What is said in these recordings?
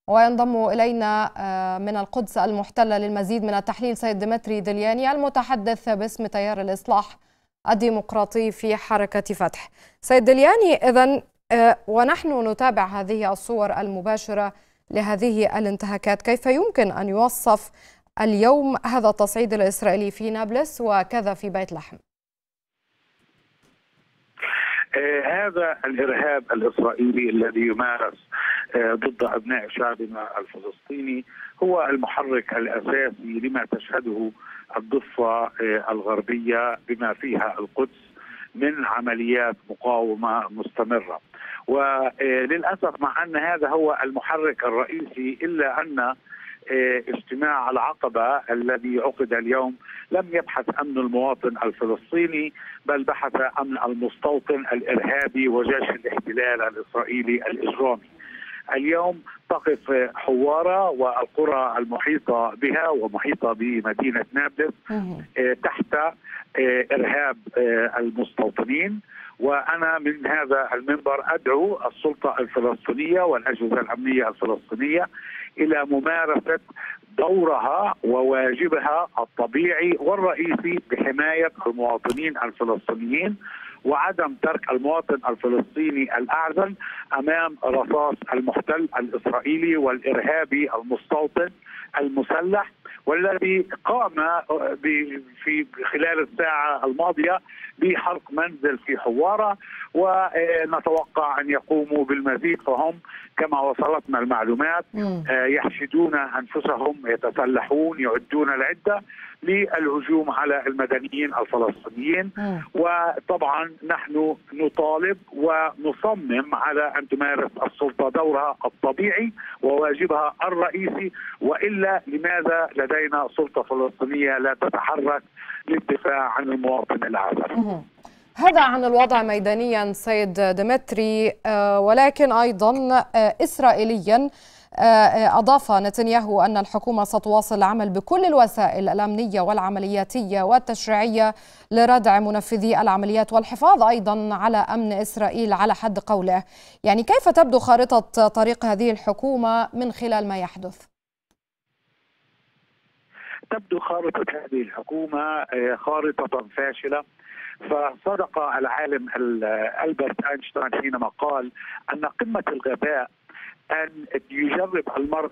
وينضم إلينا من القدس المحتلة للمزيد من التحليل سيد ديمتري دلياني المتحدث باسم تيار الإصلاح الديمقراطي في حركة فتح. سيد دلياني، إذن ونحن نتابع هذه الصور المباشرة لهذه الانتهاكات، كيف يمكن أن يوصف اليوم هذا التصعيد الإسرائيلي في نابلس وكذا في بيت لحم؟ هذا الإرهاب الإسرائيلي الذي يمارس ضد أبناء شعبنا الفلسطيني هو المحرك الأساسي لما تشهده الضفة الغربية بما فيها القدس من عمليات مقاومة مستمرة. وللأسف مع أن هذا هو المحرك الرئيسي، إلا أن اجتماع العقبة الذي عقد اليوم لم يبحث أمن المواطن الفلسطيني، بل بحث أمن المستوطن الإرهابي وجيش الاحتلال الإسرائيلي الإجرامي. اليوم تقف حوارة والقرى المحيطة بها ومحيطة بمدينة نابلس تحت إرهاب المستوطنين. وأنا من هذا المنبر أدعو السلطة الفلسطينية والأجهزة الأمنية الفلسطينية إلى ممارسة دورها وواجبها الطبيعي والرئيسي بحماية المواطنين الفلسطينيين، وعدم ترك المواطن الفلسطيني الأعزل أمام رصاص المحتل الإسرائيلي والإرهابي المستوطن المسلح، والذي قام في خلال الساعة الماضية بحرق منزل في حوارة، ونتوقع أن يقوموا بالمزيد، فهم كما وصلتنا المعلومات يحشدون أنفسهم، يتسلحون، يعدون العدة للهجوم على المدنيين الفلسطينيين. وطبعا نحن نطالب ونصمم على أن تمارس السلطة دورها الطبيعي وواجبها الرئيسي، وإلا لماذا لدينا سلطة فلسطينية لا تتحرك للدفاع عن المواطن الأعزل؟ هذا عن الوضع ميدانيا سيد ديمتري، ولكن أيضا إسرائيليا أضاف نتنياهو أن الحكومة ستواصل العمل بكل الوسائل الأمنية والعملياتية والتشريعية لردع منفذي العمليات والحفاظ أيضا على أمن إسرائيل على حد قوله. يعني كيف تبدو خارطة طريق هذه الحكومة من خلال ما يحدث؟ تبدو خارطة هذه الحكومة خارطة فاشلة. فصدق العالم ألبرت أينشتاين حينما قال أن قمة الغباء أن يجرب المرء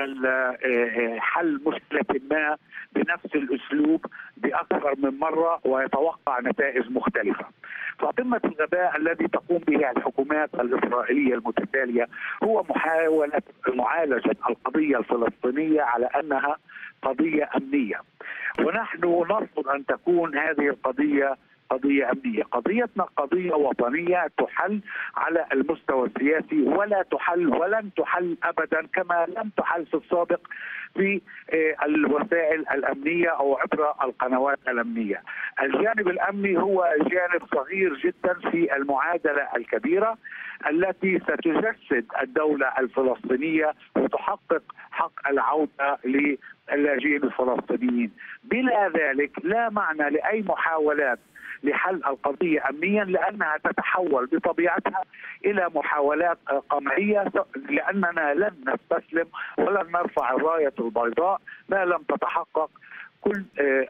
حل مشكلة ما بنفس الأسلوب بأكثر من مرة ويتوقع نتائج مختلفة. فقمة الغباء الذي تقوم به الحكومات الإسرائيلية المتتالية هو محاولة معالجة القضية الفلسطينية على أنها قضية أمنية، ونحن نرفض أن تكون هذه القضية قضية أمنية. قضيتنا قضية وطنية تحل على المستوى السياسي، ولا تحل ولن تحل أبدا كما لم تحل في السابق في الوسائل الأمنية أو عبر القنوات الأمنية. الجانب الأمني هو جانب صغير جدا في المعادلة الكبيرة التي ستجسد الدولة الفلسطينية وتحقق حق العودة للاجئين الفلسطينيين. بلا ذلك لا معنى لأي محاولات لحل القضية أمنيا، لأنها تتحول بطبيعتها إلى محاولات قمعية، لأننا لن نستسلم ولن نرفع الراية البيضاء ما لم تتحقق كل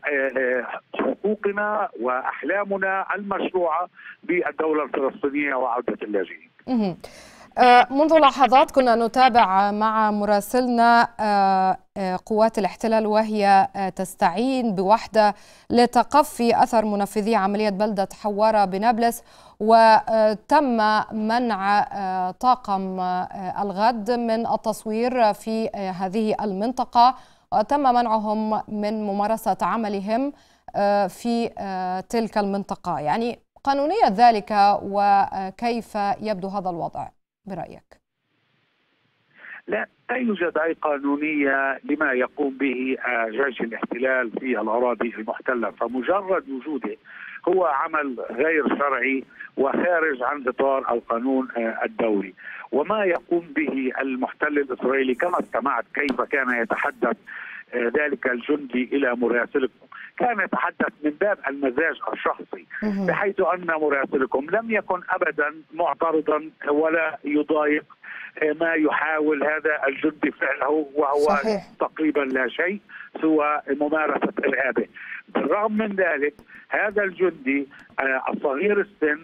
حقوقنا وأحلامنا المشروعة بالدولة الفلسطينية وعودة اللاجئين. منذ لحظات كنا نتابع مع مراسلنا قوات الاحتلال وهي تستعين بوحدة لتقفي أثر منفذي عملية بلدة حوارة بنابلس، وتم منع طاقم الغد من التصوير في هذه المنطقة، وتم منعهم من ممارسة عملهم في تلك المنطقة. يعني قانونية ذلك، وكيف يبدو هذا الوضع برأيك؟ لا يوجد أي قانونية لما يقوم به جيش الاحتلال في الأراضي المحتلة، فمجرد وجوده هو عمل غير شرعي وخارج عن إطار القانون الدولي. وما يقوم به المحتل الإسرائيلي كما استمعت كيف كان يتحدث ذلك الجندي إلى مراسلكم، كان يتحدث من باب المزاج الشخصي، بحيث أن مراسلكم لم يكن أبدا معترضا ولا يضايق ما يحاول هذا الجندي فعله، وهو صحيح. تقريبا لا شيء سوى ممارسة إرهابه. بالرغم من ذلك هذا الجندي الصغير السن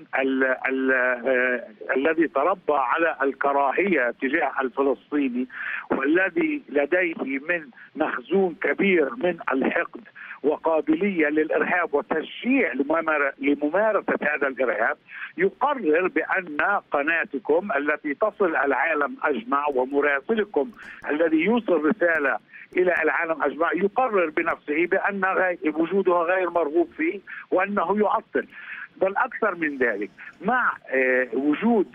الذي تربى على الكراهية تجاه الفلسطيني، والذي لديه من مخزون كبير من الحقد وقابلية للإرهاب وتشجيع لممارسة هذا الإرهاب، يقرر بأن قناتكم التي تصل العالم أجمع ومراسلكم الذي يوصل رسالة إلى العالم أجمع يقرر بنفسه بأن وجوده غير مرغوب فيه وأنه يعطل. بل أكثر من ذلك، مع وجود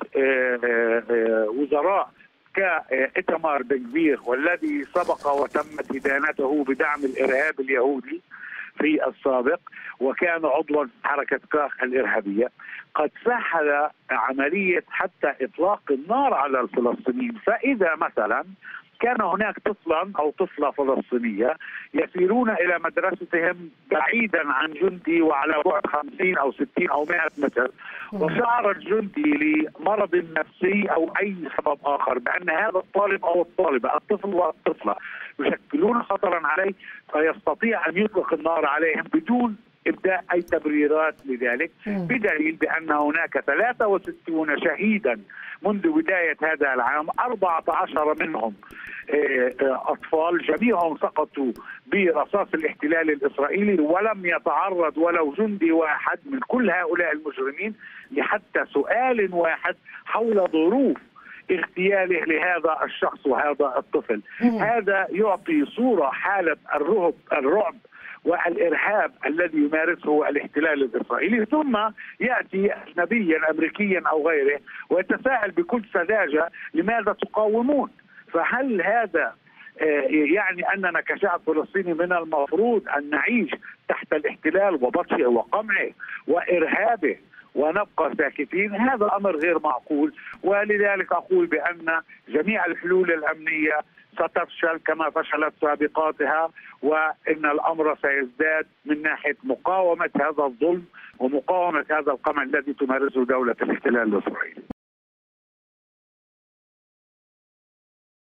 وزراء كإيتمار بن غفير والذي سبق وتمت إدانته بدعم الإرهاب اليهودي في السابق وكان عضوا في حركة كاخ الإرهابية، قد سهل عملية حتى إطلاق النار على الفلسطينيين. فإذا مثلا كان هناك طفلا أو طفلة فلسطينية يسيرون إلى مدرستهم بعيدا عن جندي وعلى بعد 50 أو 60 أو 100 متر، وشعر الجندي لمرض نفسي أو أي سبب آخر بأن هذا الطالب أو الطالبة الطفل والطفلة يشكلون خطرا عليه، فيستطيع أن يطلق النار عليهم بدون إبداء أي تبريرات لذلك، بدليل بأن هناك 63 شهيدا منذ بداية هذا العام، 14 منهم أطفال، جميعهم سقطوا برصاص الاحتلال الإسرائيلي، ولم يتعرض ولو جندي واحد من كل هؤلاء المجرمين لحتى سؤال واحد حول ظروف اغتياله لهذا الشخص وهذا الطفل. هذا يعطي صورة حالة الرعب والإرهاب الذي يمارسه الاحتلال الإسرائيلي، ثم يأتي أجنبيا أمريكيا أو غيره ويتساءل بكل سذاجة لماذا تقاومون؟ فهل هذا يعني أننا كشعب فلسطيني من المفروض أن نعيش تحت الاحتلال وبطشه وقمعه وإرهابه ونبقى ساكتين؟ هذا أمر غير معقول. ولذلك أقول بأن جميع الحلول الأمنية ستفشل كما فشلت سابقاتها، وإن الأمر سيزداد من ناحية مقاومة هذا الظلم ومقاومة هذا القمع الذي تمارسه دولة الاحتلال الإسرائيلي.